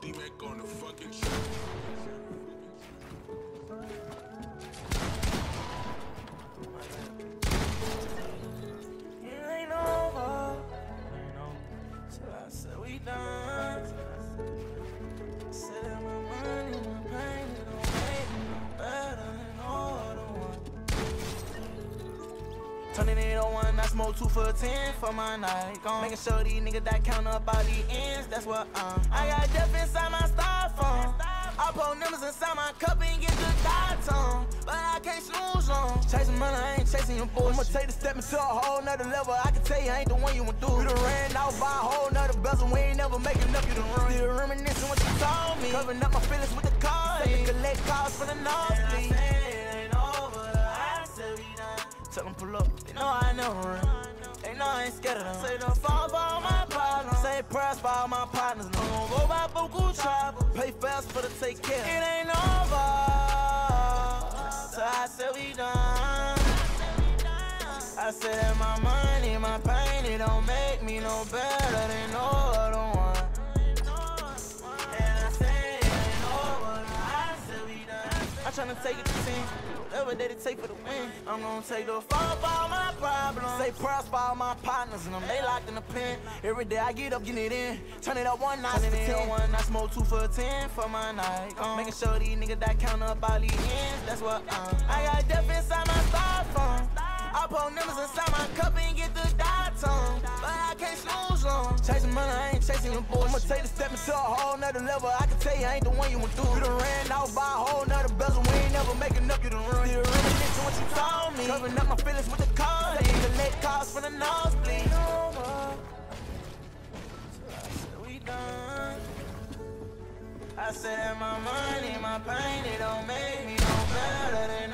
D-Mac on the fucking track. It ain't over till I said we done. Said that my money, my pain, it don't make me no better than all the one. Turning it on one, I smoke 2 for 10 for my night gone. Making sure these niggas that count up all these ends, that's what I got death inside my styrofoam. I pour numbers inside my cup and get the dots on, but I can't snooze on. Chasing money, I ain't chasing your bullshit. I'ma take the step into a whole nother level. I can tell you I ain't the one you went through. You done ran out by a whole nother bezel. We ain't never making up, you done run. Still reminiscing what you told me. Covering up my feelings with the car. Say collect calls for the nosebleed. It ain't over, I said we done. Tell them pull up, they know I never run. They know I ain't scared of them. Say don't fall for all my problems. Say prayers for all my partners. No, don't go by buku travel. Pay fast for the take care. It ain't over, so I said we done. I said that my money, my pain, it don't make me no better than no other one. And I said it ain't over, I said we done. I'm tryna take it to 10. Whatever that it take for the win, I'm gonna take the fall for all my problems. Say prayers for all my partners and them, they locked in the pen. Every day I get up, get it in. Turn it up 1 notch for 10. I smoke 2 for 10 for my night. Making sure these niggas that count up all these ends, that's what I got death inside my styrofoam. I pour numbers inside my cup and get the dots on, but I can't snooze on. Chasing money, I ain't chasing your bullshit. I'ma take the step into a whole nother level. I can tell you I ain't the one you went through. You done ran out by a whole nother bezel. We ain't never making up, you done run. Still reminiscing what you told me. Covering up my feelings with the car. Say collect calls for the nosebleed. We done. I said that my money, my pain, it don't make me no better than